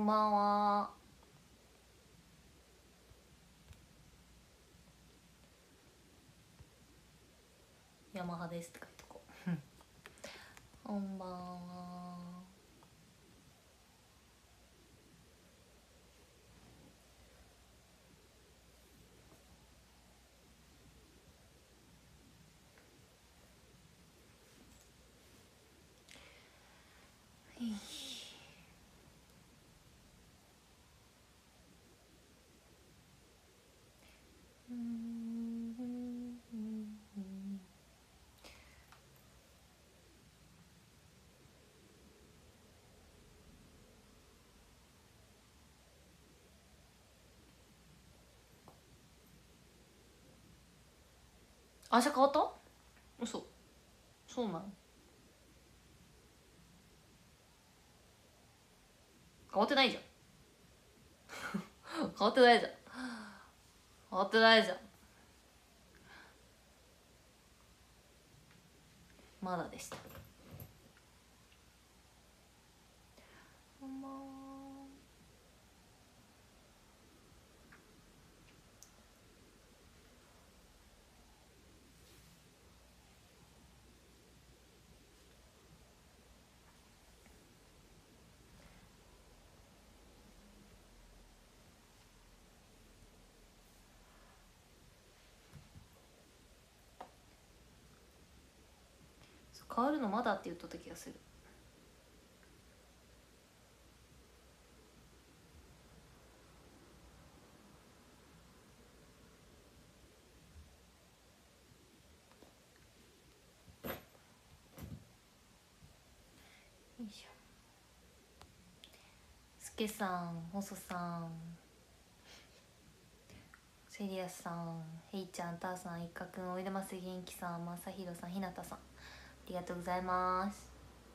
んばんは。ヤマハですって書いとこうこんばんは。明日変わった？嘘。そうなの？変わってないじゃん変わってないじゃん。変わってないじゃん。まだでした。こんばんは。変わるのまだって言っとった気がする。よいしょ。すけさん、細さん、セリアスさん、ヘイちゃん、ターさん、いっかくん、おいでます元気さん、まさひろさん、ひなたさん、ありがとうございます。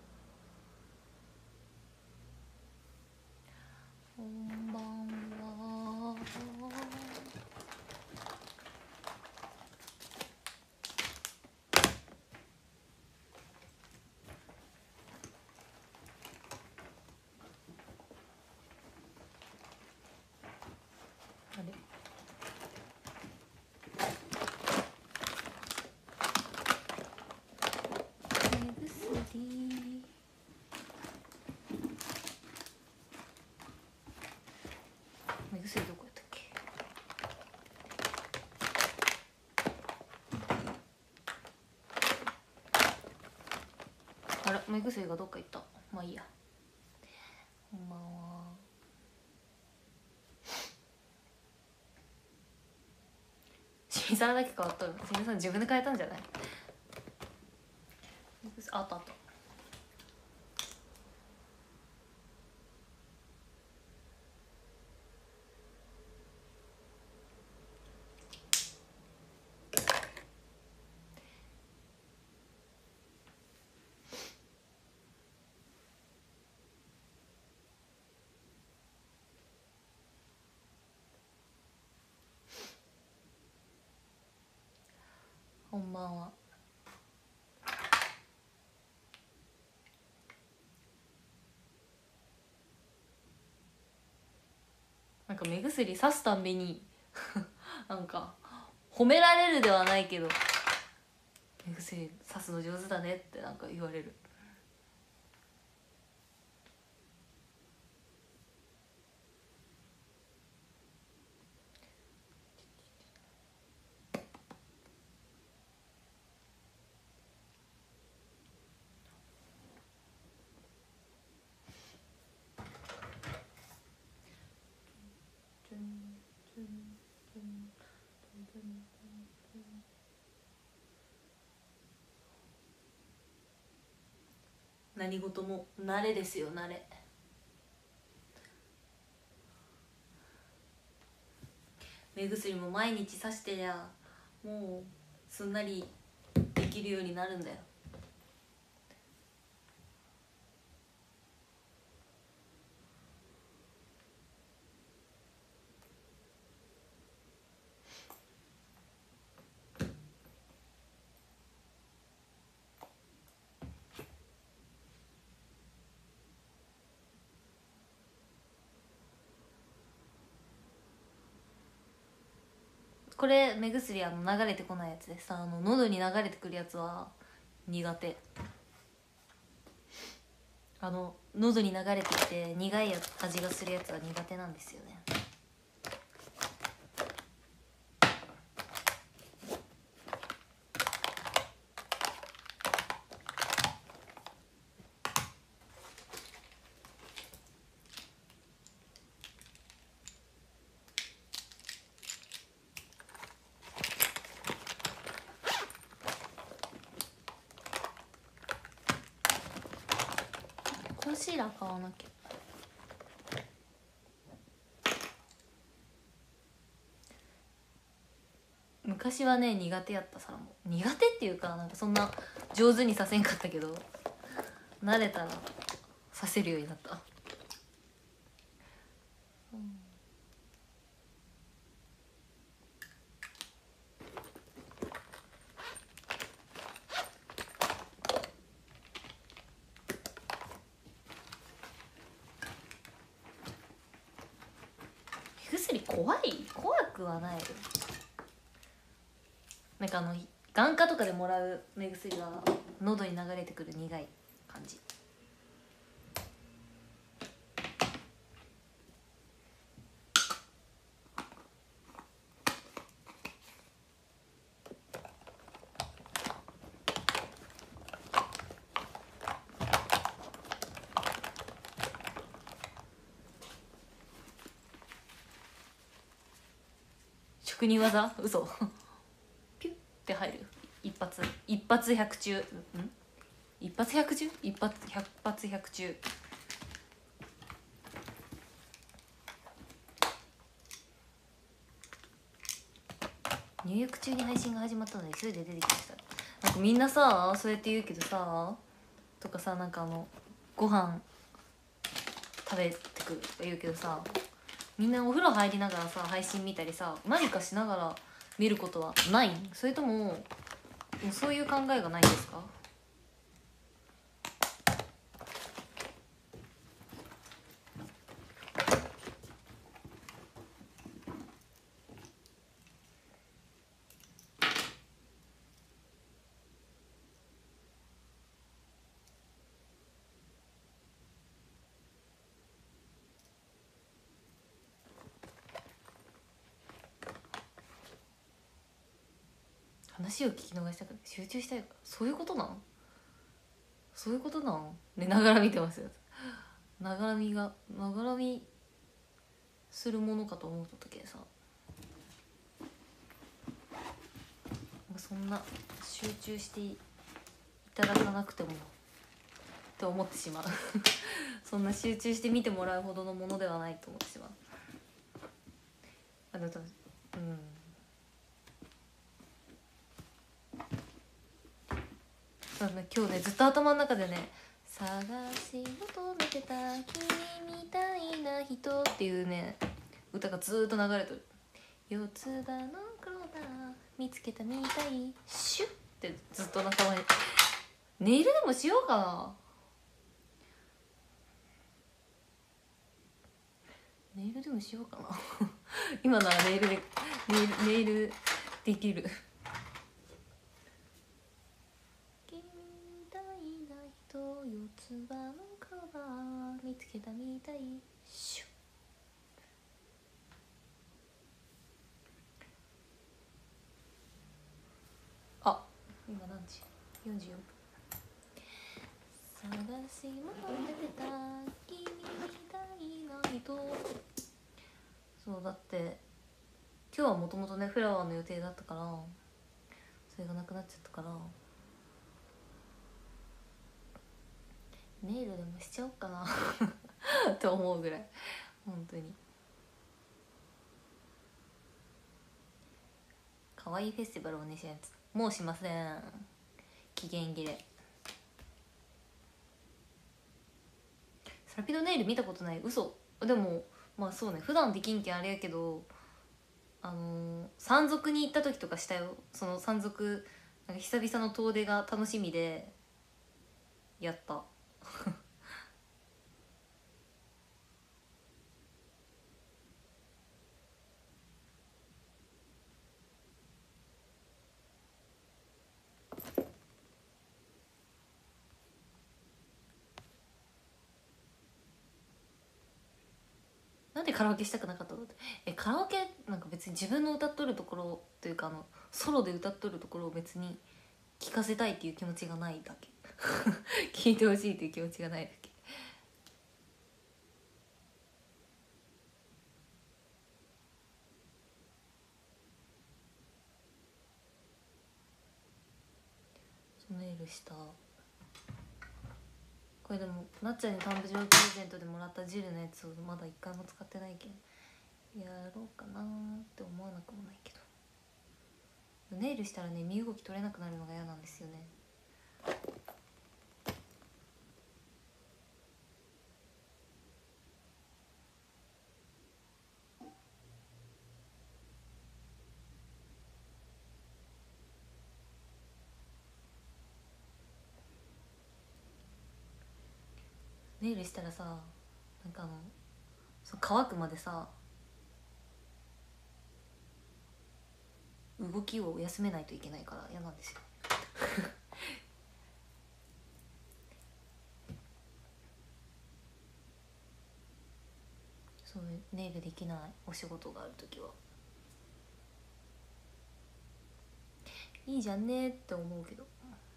こんばんは。あれ、目薬。目薬どこやったっけ？あら、目薬がどっか行った。まあいいや。こんばんは。しみさらだけ変わったの。しみさん自分で変えたんじゃない？あったあった。こんばんは。なんか目薬さすたんびになんか褒められるではないけど、目薬さすの上手だねってなんか言われる。何事も慣れですよ、慣れ。目薬も毎日さしてりゃもうすんなりできるようになるんだよ。 これ目薬流れてこないやつでさ、喉に流れてくるやつは苦手。喉に流れてきて苦い味がするやつは苦手なんですよね。コンシーラー買わなきゃ。昔はね苦手やったさ。もう苦手っていうか、なんかそんな上手にさせんかったけど、慣れたらさせるようになった。目薬怖くはないよ。なんか眼科とかでもらう目薬は喉に流れてくる苦い感じ。職人技？嘘ピュッて入る。一発百中。一発百中？百発百中。入浴中に配信が始まったので急いで出てきました。なんかみんなさそうやって言うけどさ、とかさ、なんかご飯食べてくるとか言うけどさ、みんなお風呂入りながらさ配信見たりさ、何かしながら見ることはない？それともそういう考えがないんですか？話を聞き逃したくて集中したいから、そういうことなん？そういうことなんね。ながら見てますよ。ながら見するものかと思った時でさ、そんな集中していただかなくてもって思ってしまうそんな集中して見てもらうほどのものではないと思ってしまう。今日ねずっと頭の中でね「探し求めてた君みたいな人」っていうね歌がずっと流れてる。四つ葉のクローバー見つけたみたいシュッってずっと仲間に。ネイルでもしようかな。ネイルでもしようかな今ならネイルできる君みたいな人、四つ葉のクローバー見つけたみたいシュッ。あ、今何時？44分。探し求めてた君みたいな人。そうだって今日はもともとねフラワーの予定だったから、それがなくなっちゃったからネイルでもしちゃおうかなと思うぐらい本当に。可愛いフェスティバルをねもうしません。期限切れ。サラピドネイル見たことない？嘘。でもまあそうね、普段できんけんあれやけど、山賊に行った時とかしたよ。その山賊なんか久々の遠出が楽しみでやったなんでカラオケしたくなかったのって、カラオケなんか別に自分の歌っとるところというかソロで歌っとるところを別に聞かせたいっていう気持ちがないだけ聞いてほしいっていう気持ちがないだけ。ネイルした。これでもなっちゃんに誕生日プレゼントでもらったジルのやつをまだ一回も使ってないけど、やろうかなって思わなくもないけど、ネイルしたらね身動き取れなくなるのが嫌なんですよね。ネイルしたらさ、なんか乾くまでさ動きを休めないといけないから嫌なんですよそうネイルできないお仕事があるときはいいじゃんねって思うけど、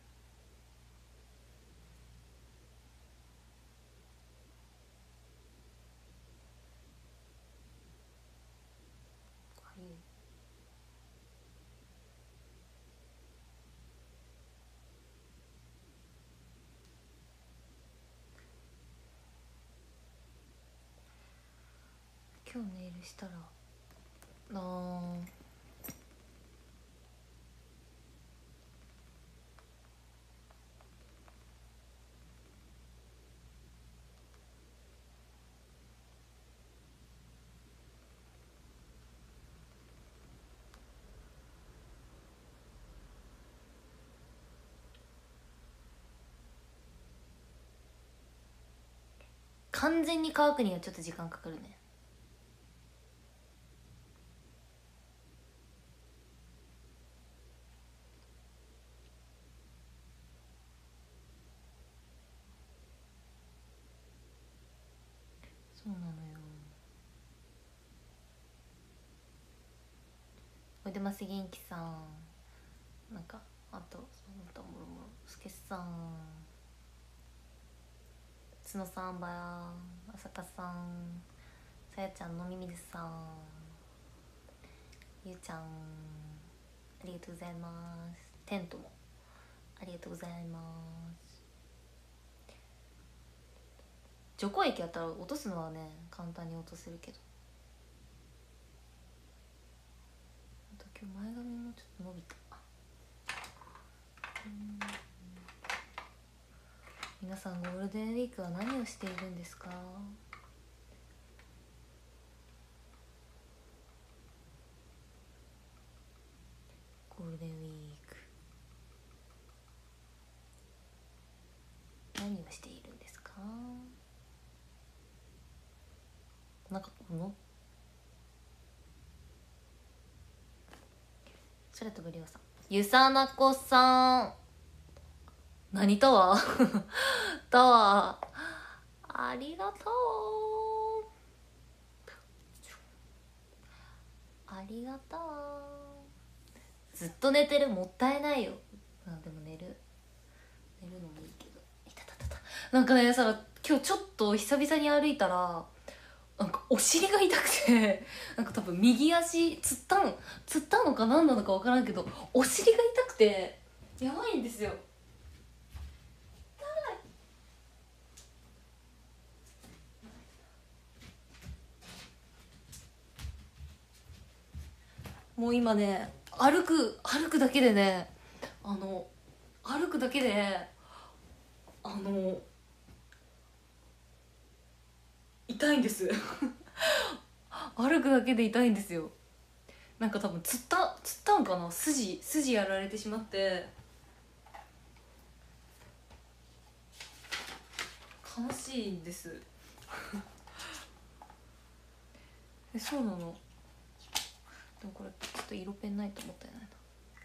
今日ネイルしたら完全に乾くにはちょっと時間かかるね。そうなのよ。おいでます元気さん、なんかあとその他もろもろすけさん、角さんばや朝香さん、さやちゃんのみみるさん、ゆうちゃんありがとうございます。テントもありがとうございます。除光液やったら落とすのはね簡単に落とせるけど、あと今日前髪もちょっと伸びた。皆さんゴールデンウィークは何をしているんですか？ゴールデンウィーク何をしているんですか？なんか空飛ぶりょうさん、ゆさなこさん、何とはとはありがとう、ありがとう。ずっと寝てる、もったいないよ。でも寝るのもいいけど、いたたたた、なんかねさ、今日ちょっと久々に歩いたらなんかお尻が痛くてなんか多分右足つったのか何なのか分からんけど、お尻が痛くてやばいんですよ。もう今ね歩くだけでね、歩くだけで痛いんです歩くだけで痛いんですよ。なんか多分つったんかな、筋やられてしまって悲しいんですそうなの。でもこれちょっと色ペンないと思ったよね。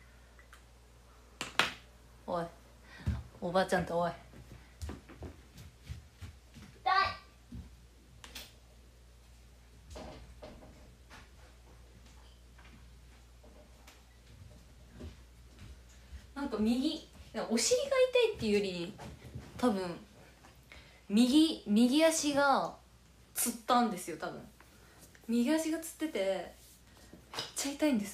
おいおばあちゃんとおい、痛い。 かお尻が痛いっていうより多分右足がつったんですよ。多分右足がつっててめっちゃ痛いんです。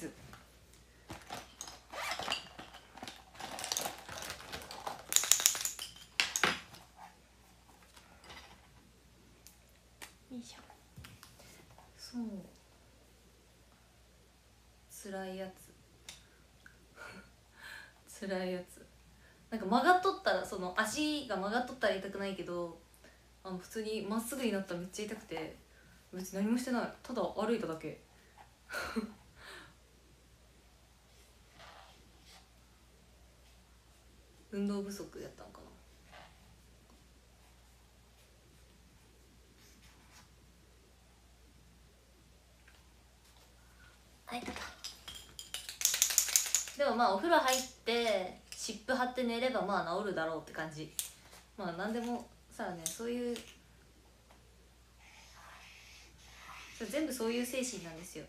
よいしょ。そう辛いやつ辛いやつ。なんか曲がっとったら、その足が曲がっとったら痛くないけど、普通にまっすぐになったらめっちゃ痛くて、別に何もしてない、ただ歩いただけ運動不足やったのかな。はい、たた。でもまあお風呂入って湿布貼って寝ればまあ治るだろうって感じ。まあ何でもさね、そういう全部そういう精神なんですよ。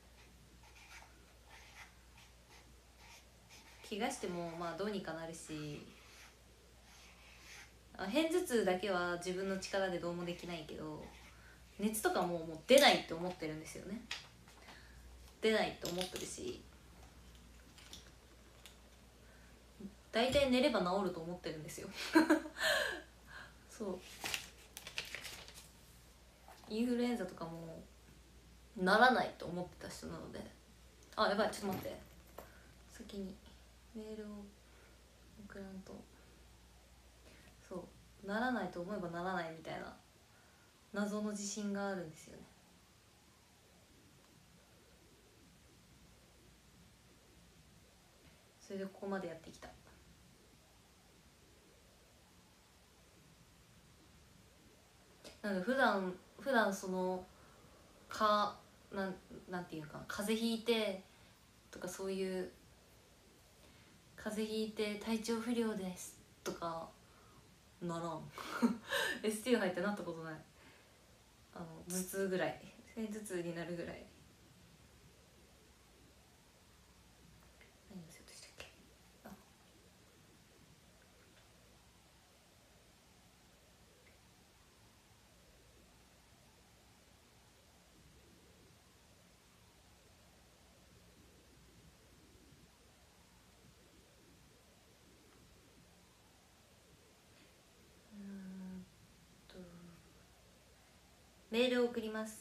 怪我してもまあどうにかなるし、片頭痛だけは自分の力でどうもできないけど、熱とかもう出ないって思ってるんですよね。出ないって思ってるし、大体寝れば治ると思ってるんですよそうインフルエンザとかもならないと思ってた人なので。あ、やばい、ちょっと待って、先にメールを送らんと。そうならないと思えばならないみたいな謎の自信があるんですよね。それでここまでやってきた。なので普段そのなんていうか、風邪ひいてとか、そういう風邪ひいて体調不良ですとかならんST 入ってなったことない。頭痛ぐらい、頭痛になるぐらい。何をしようとしたっけ。とメールを送ります。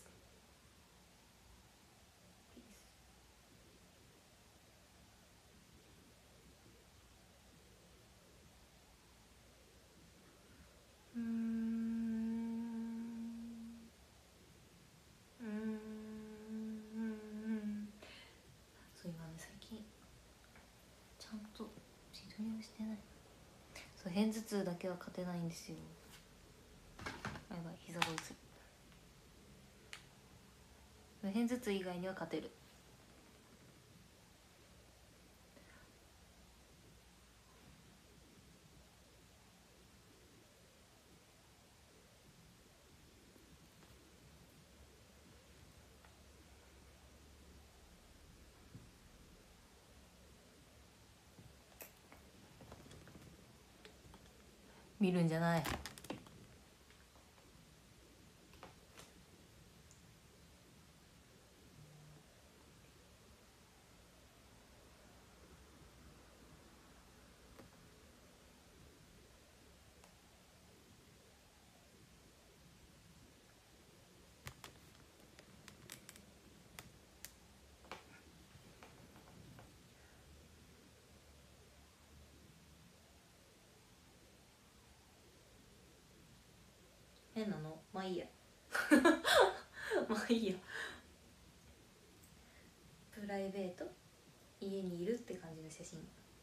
そう、今ね、最近ちゃんと自撮りをしてない。そう、片頭痛だけは勝てないんですよ。やばい、膝がつる。片頭痛以外には勝てる。見るんじゃない。変なの、まあいいやまあいいや。プライベート、家にいるって感じの写真。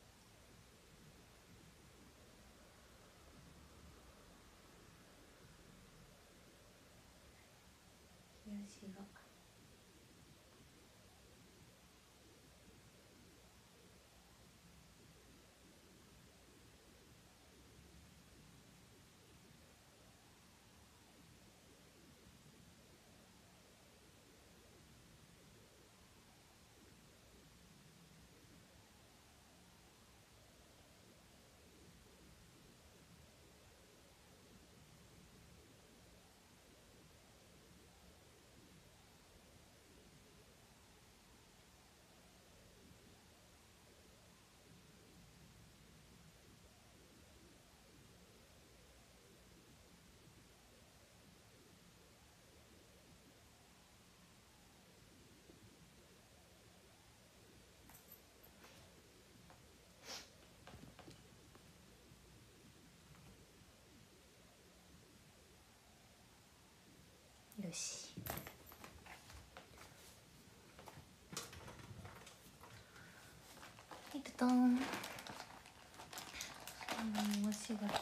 東がたんわしが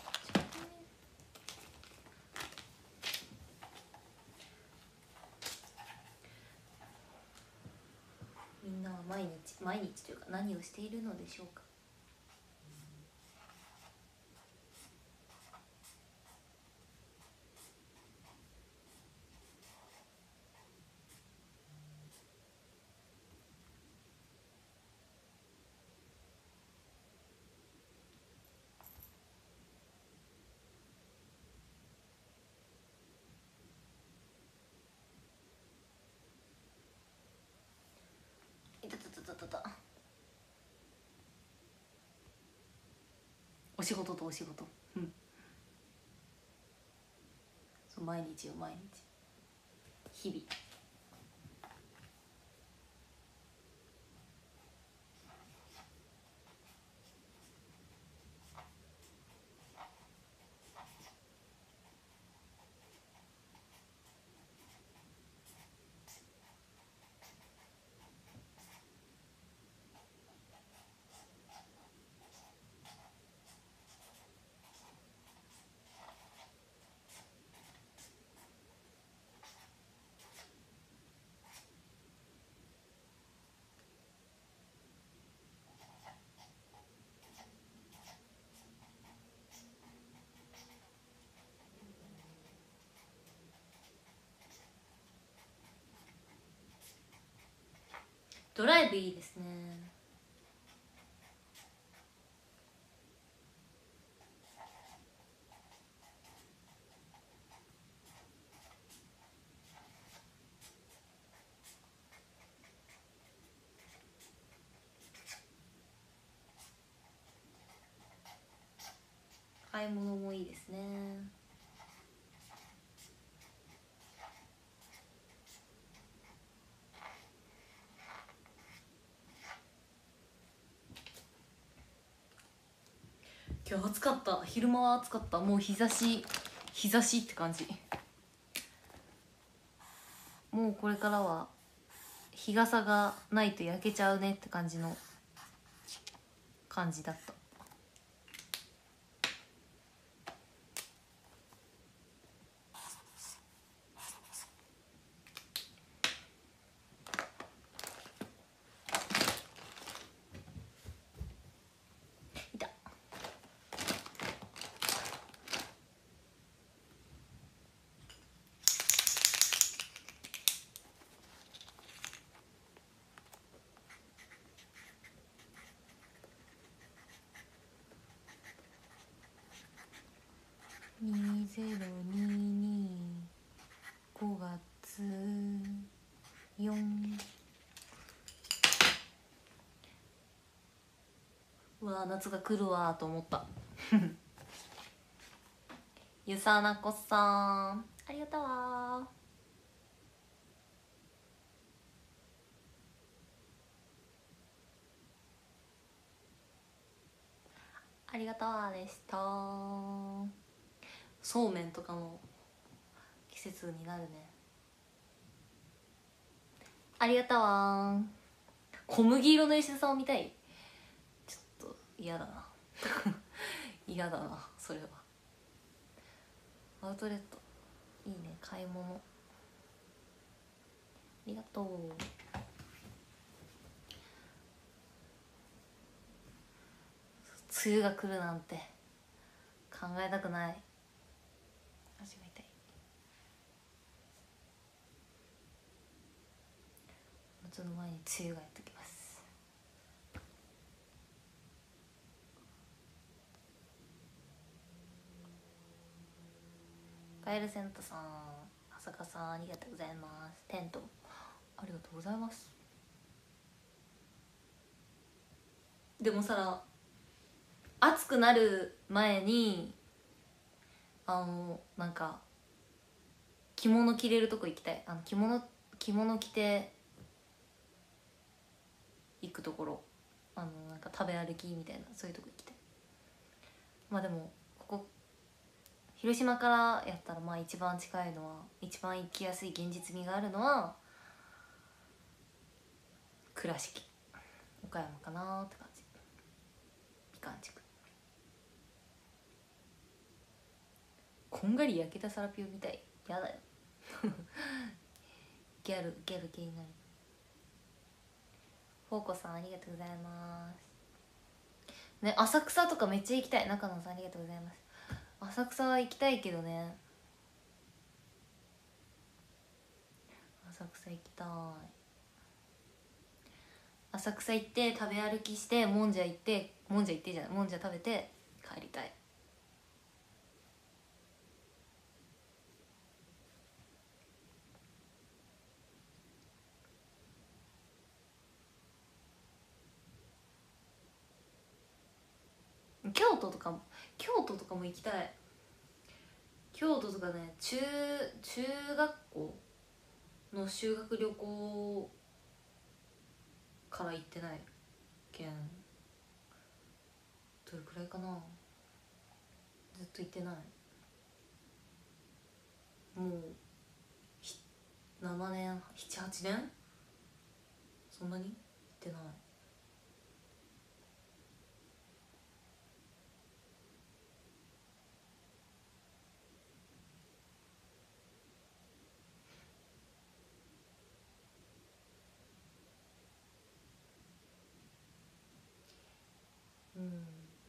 みんなは毎日というか何をしているのでしょうか。お仕事とお仕事、うん、そう毎日よ毎日日々。ドライブいいですね。買い物もいいですね。今日暑かった。昼間は暑かった。もう日差しって感じ。もうこれからは日傘がないと焼けちゃうねって感じだった。2022 5月4。うわ夏が来るわと思ったゆさなこさんありがとうわ。ありがとうでした。そうめんとかの季節になるね。ありがとうわ。小麦色の石田さんを見たい。ちょっと嫌だな嫌だなそれは。アウトレットいいね。買い物ありがとう。梅雨が来るなんて考えたくない。足が痛い。夏の前に梅雨がやってきます。カエルセントさん、浅香さんありがとうございます。テントありがとうございます。でもさ暑くなる前になんか着物着れるとこ行きたい。着物着て行くところ、なんか食べ歩きみたいな、そういうとこ行きたい。まあでもここ広島からやったらまあ一番近いのは、一番行きやすい現実味があるのは倉敷岡山かなって感じ。 機関軸。こんがり焼けたサラピューみたい。やだよギャル系になる。フォーコさんありがとうございますね。浅草とかめっちゃ行きたい。中野さんありがとうございます。浅草は行きたいけどね。浅草行きたい。浅草行って食べ歩きしてもんじゃ行ってもんじゃ食べて帰りたい。京都とかも行きたい。京都とかね、中学校の修学旅行から行ってないけん、どれくらいかな、ずっと行ってない。もう7年78年、そんなに行ってない。うん、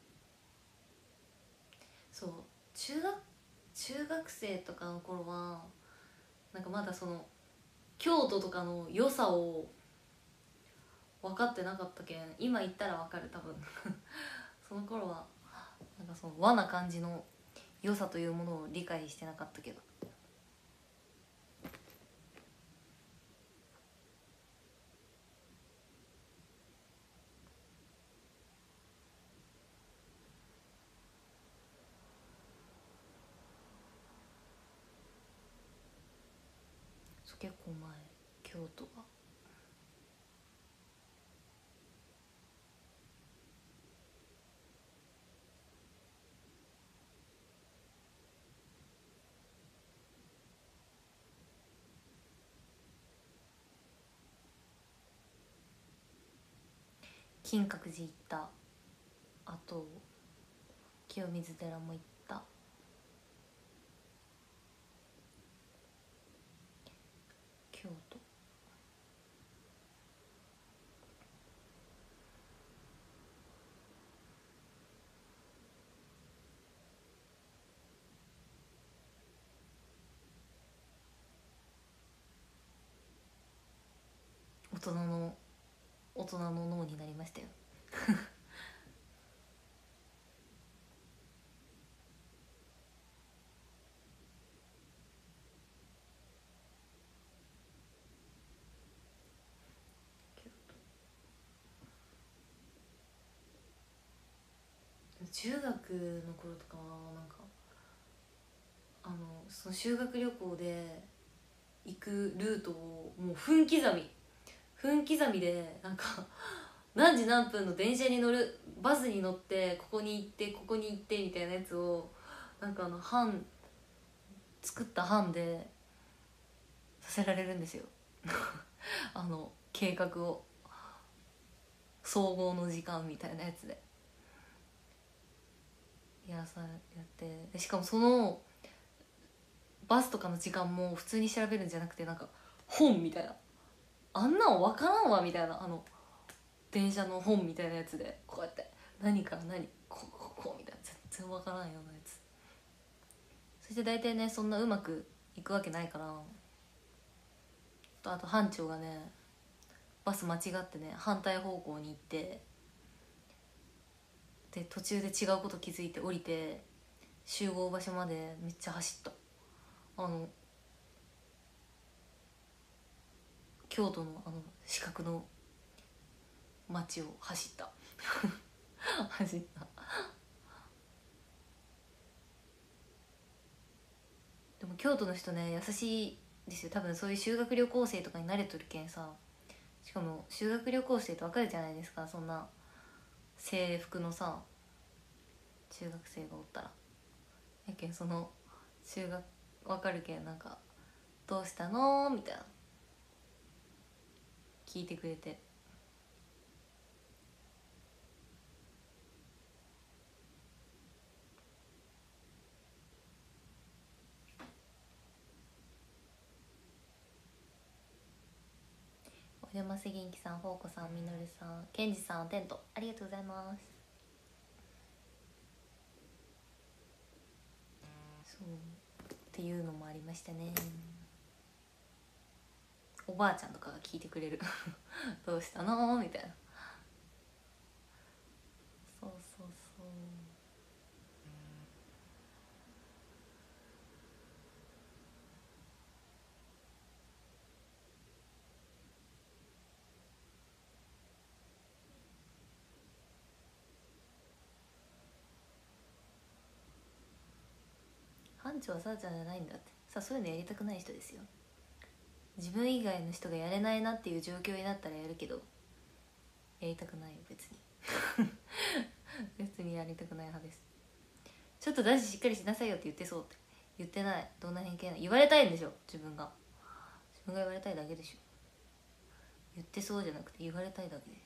そう中学生とかの頃はなんかまだその京都とかの良さを分かってなかったけん、今行ったら分かる多分その頃はなんかその和な感じの良さというものを理解してなかったけど。結構前、京都が金閣寺行った。あと清水寺も行った。京都大人の脳になりましたよ中学の頃とかはなんかその修学旅行で行くルートをもう分刻みでなんか何時何分の電車に乗る、バスに乗ってここに行ってここに行ってみたいなやつをなんか作った班でさせられるんですよ計画を、総合の時間みたいなやつでやってで、しかもそのバスとかの時間も普通に調べるんじゃなくて、なんか本みたいな、あんなん分からんわみたいな、電車の本みたいなやつでこうやって何から何こうみたいな、全然分からんようなやつ。そして大体ね、そんなうまくいくわけないから。あと班長がね、バス間違ってね反対方向に行って、で途中で違うこと気づいて降りて集合場所までめっちゃ走った。京都の四角の街を走った走った。でも京都の人ね優しいですよ。多分そういう修学旅行生とかに慣れとるけんさ。しかも修学旅行生と分かるじゃないですか、そんな制服のさ中学生がおったら。やけんその分かるけん、なんか「どうしたの?」みたいな聞いてくれて、 ふませ元気さん、ほうこさん、みのるさん、けんじさん、テントありがとうございます。そうっていうのもありましたね。おばあちゃんとかが聞いてくれるどうしたのみたいな。そうそうそう。班長はさあちゃんじゃないんだってさ。そういうのやりたくない人ですよ。自分以外の人がやれないなっていう状況になったらやるけど、やりたくないよ別に別にやりたくない派です。ちょっと男子しっかりしなさいよって言ってそうって。言ってない。どんな偏見なの。言われたいんでしょ。自分が言われたいだけでしょ。言ってそうじゃなくて言われたいだけで。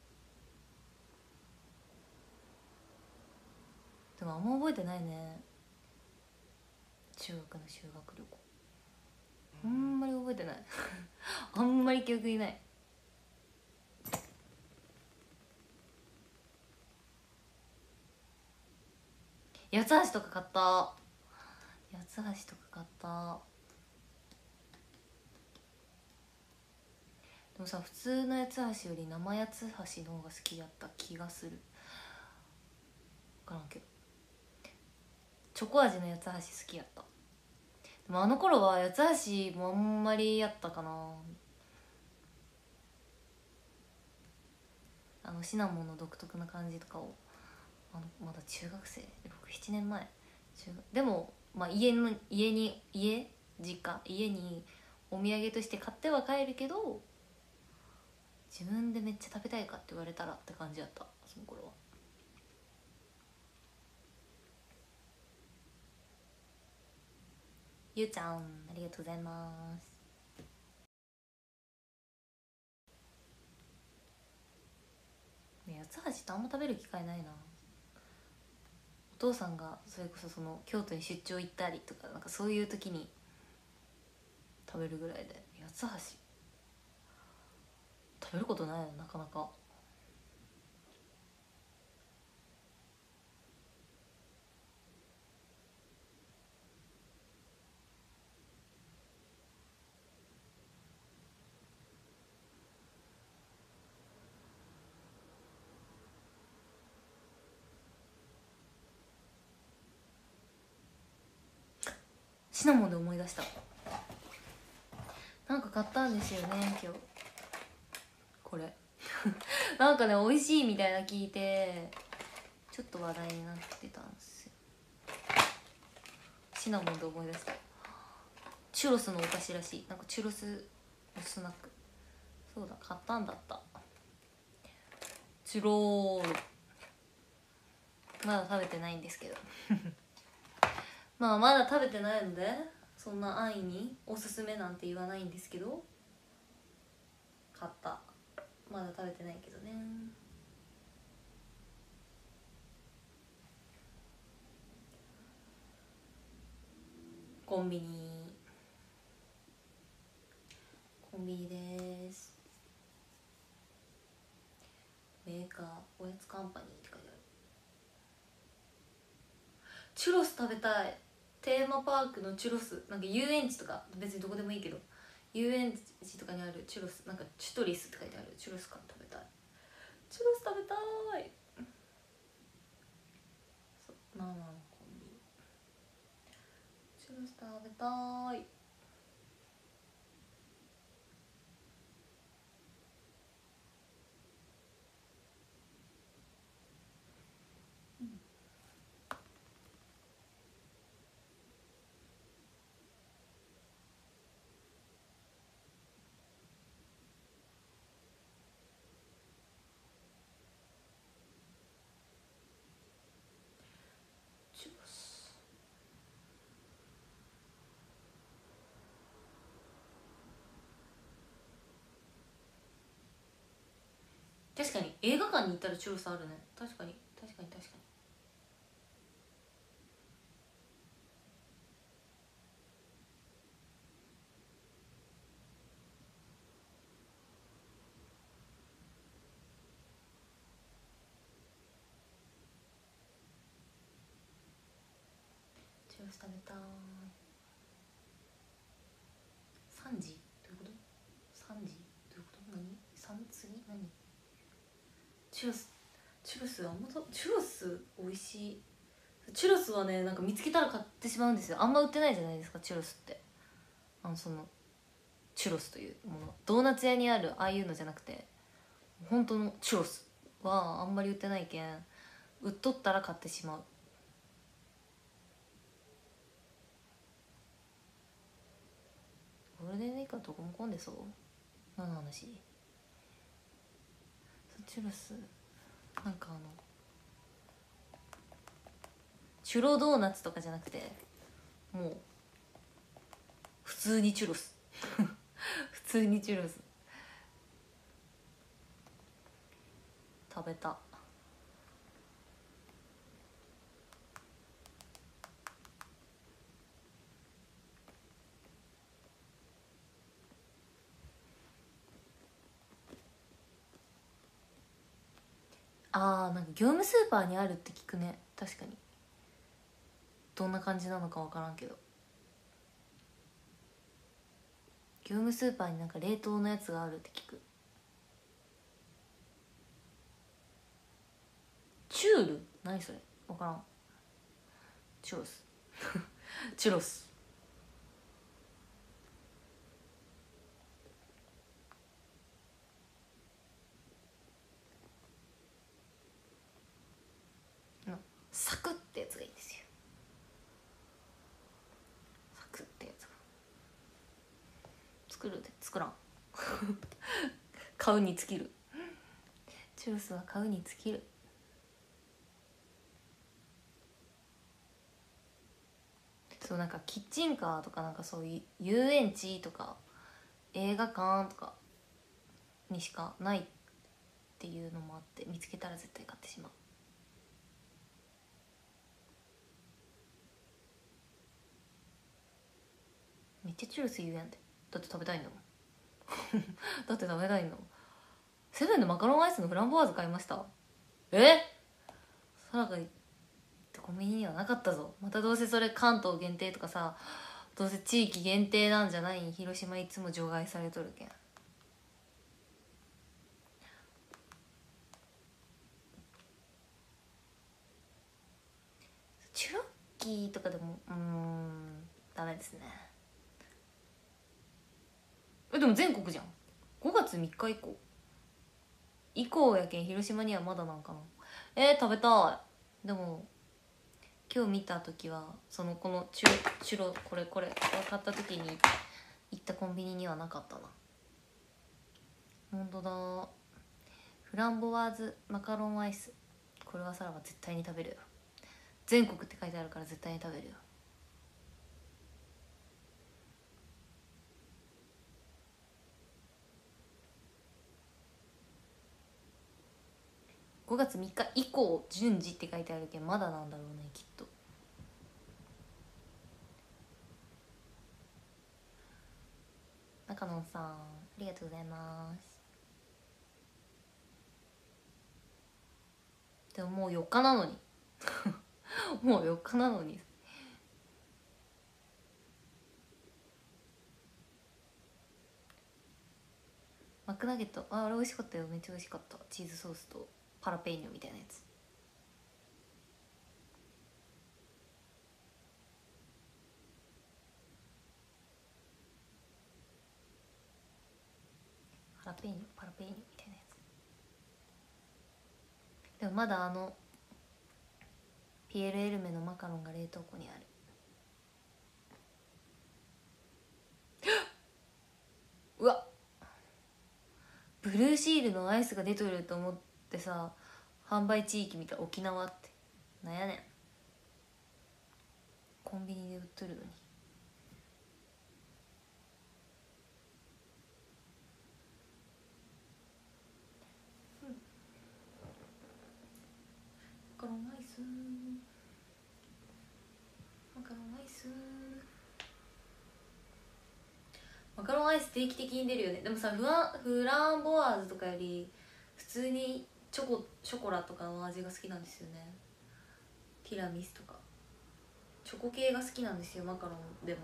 でもあんま覚えてないね、中学の修学旅行。あんまり覚えてないあんまり記憶にない。八つ橋とか買った。八つ橋とか買った。でもさ、普通の八つ橋より生八つ橋の方が好きだった気がする。分からんけど、チョコ味の八つ橋好きやった。でもあの頃は八つ橋もあんまりやったかな。シナモンの独特な感じとかを、まだ中学生6、7年前。でも、まあ、家に実家家にお土産として買っては帰るけど、自分でめっちゃ食べたいかって言われたらって感じやった、その頃は。ゆうちゃんありがとうございます。八つ橋ってあんま食べる機会ないな。お父さんがそれこそ京都に出張行ったりとか、なんかそういう時に食べるぐらいで、八つ橋食べることないよなかなか。シナモンで思い出した。なんか買ったんですよね今日、これなんかね美味しいみたいな聞いてちょっと話題になってたんですよ。シナモンで思い出した。チュロスのお菓子らしい。なんかチュロスのスナック。そうだ、買ったんだった。チュロールまだ食べてないんですけどまあまだ食べてないのでそんな安易におすすめなんて言わないんですけど、買った。まだ食べてないけどね。コンビニです。メーカーおやつカンパニーって書いてある。チュロス食べたい。テーマパークのチュロス、なんか遊園地とか別にどこでもいいけど、遊園地とかにあるチュロス、なんかチュトリスって書いてあるチュロス感食べたい。チュロス食べたい。ママのコンビニチュロス食べたい。チュロス確かに映画館に行ったらチュロスあるね。確かに確かに確かに。 ス食べたい。3時どういうこと？ 3 時どういうこと？何？3次何？チュロスあんまチュロス美味しい。チュロスはね、なんか見つけたら買ってしまうんですよ。あんま売ってないじゃないですかチュロスって。そのチュロスというもの、ドーナツ屋にあるああいうのじゃなくて、本当のチュロスはあんまり売ってないけん、売っとったら買ってしまう。ゴールデンウィークはどこも混んでそう。何の話？チュロスなんかチュロドーナツとかじゃなくて、もう普通にチュロス普通にチュロス食べた。なんか業務スーパーにあるって聞くね。確かにどんな感じなのか分からんけど、業務スーパーになんか冷凍のやつがあるって聞く。チュール何それ分からん。チュロスチュロスサクってやつがいいんですよ。サクってやつが作るで作らん買うに尽きる。チュロスは買うに尽きる。そうなんかキッチンカーとかなんかそういう遊園地とか映画館とかにしかないっていうのもあって、見つけたら絶対買ってしまう。めっちゃチュロス言うやんで。だって食べたいんだもんだって食べたいの。セブンでマカロンアイスのフランボワーズ買いました。サラがコンビニにはなかったぞ。またどうせそれ関東限定とかさ、どうせ地域限定なんじゃないん？広島いつも除外されとるけん。チュロッキーとかでもダメですね。でも全国じゃん。5月3日以降やけん、広島にはまだなんかな。食べたい。でも今日見た時はこのチュロこれ買った時に行ったコンビニにはなかったな。ほんとだ。フランボワーズマカロンアイス、これはさらば絶対に食べるよ。全国って書いてあるから絶対に食べるよ。5月3日以降順次って書いてあるけん、まだなんだろうねきっと。中野さんありがとうございます。でももう4日なのにもう4日なのに。マックナゲット、あれ美味しかったよ。めっちゃ美味しかった。チーズソースとパラペーニョみたいなやつ。パラペーニョみたいなやつ。でもまだピエール・エルメのマカロンが冷凍庫にある。うわ、ブルーシールのアイスが出とると思ってさ、販売地域見た沖縄ってなんやねん。コンビニで売っとるのに。マカロンアイス、マカロンアイス、マカロンアイス定期的に出るよね。でもさ、フランボワーズとかより普通にショコラとかの味が好きなんですよね。ティラミスとか。 チョコ系が好きなんですよ。マカロンでも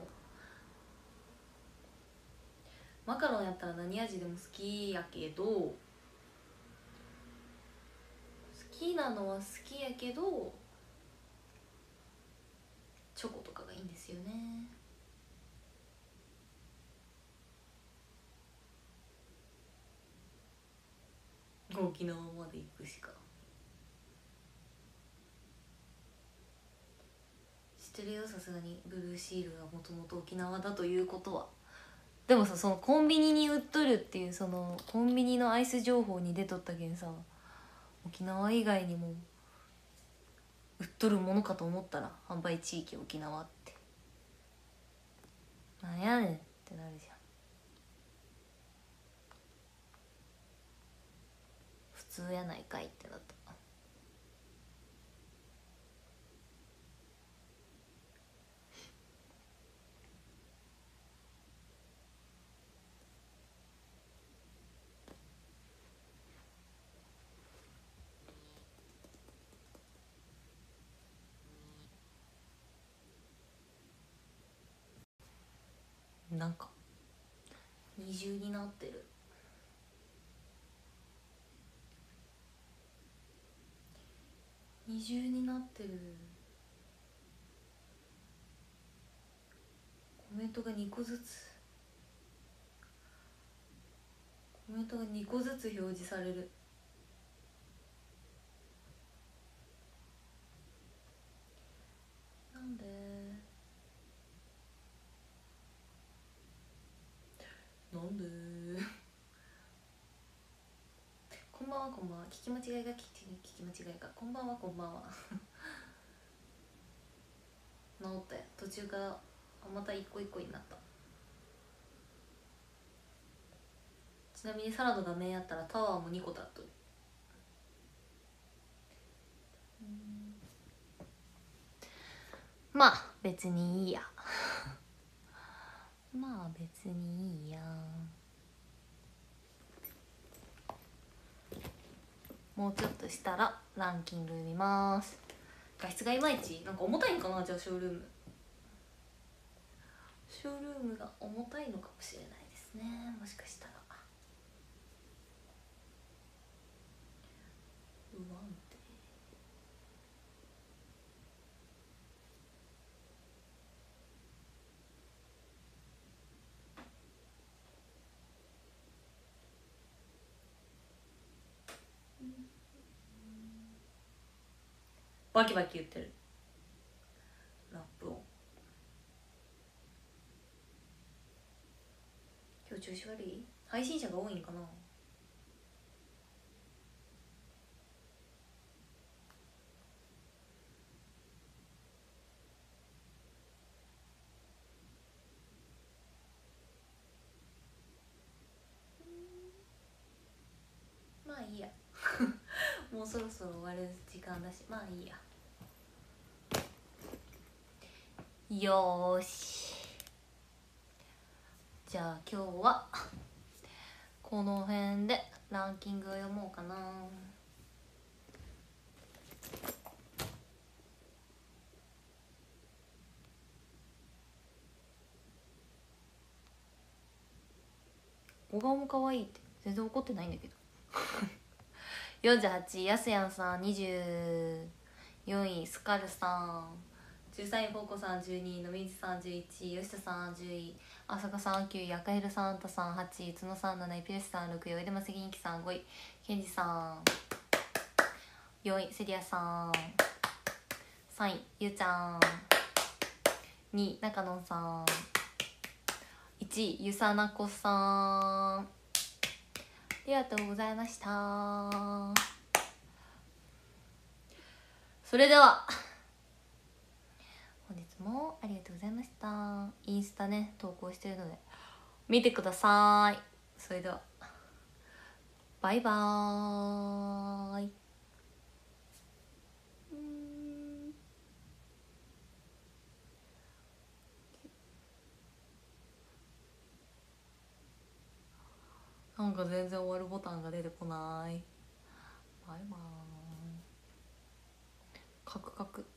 マカロンやったら何味でも好きやけど、好きなのは好きやけどチョコとかがいいんですよね。沖縄まで行くしか。知ってるよ、さすがにブルーシールがもともと沖縄だということは。でもさ、そのコンビニに売っとるっていう、そのコンビニのアイス情報に出とったけんさ、沖縄以外にも売っとるものかと思ったら販売地域沖縄ってなんやねんってなるじゃん。普通やないかいってなった。なんか二重になってる。二重になってる。コメントが2個ずつ、コメントが2個ずつ表示される。なんでなんでこんばんは、こんばんは。聞き間違いが、聞き間違いが。こんばんは、こんばんは。治ったよ。途中からまた一個一個になった。ちなみにサラダが麺やったらタワーも2個だっとる。まあ別にいいや。まあ別にいいや。もうちょっとしたらランキング見ます。画質がいまいち、なんか重たいんかな。じゃあショールームが重たいのかもしれないですね、もしかしたら。不安定。バキバキ言ってる。ラップ音。今日調子悪い？配信者が多いんかな。まあいいや。もうそろそろ終わる時間だし、まあいいや。よーし、じゃあ今日はこの辺でランキングを読もうかな。小顔も可愛いって全然怒ってないんだけど。48位やすやんさん、24位スカルさん、13位フォーコさん、12位のみずさん、11位吉田さん、10位浅香さん、9位赤ヘルさん、たさん、8位角さん、7位ピューシさん、6位おいでませぎんきさん、5位ケンジさん、4位セリアさん、3位ゆうちゃん、2位中野さん、1位ゆさなこさん。ありがとうございました。それでは本日もありがとうございました。インスタね投稿してるので見てください。それではバイバーイ。なんか全然終わるボタンが出てこない。バイバーイ。カクカク。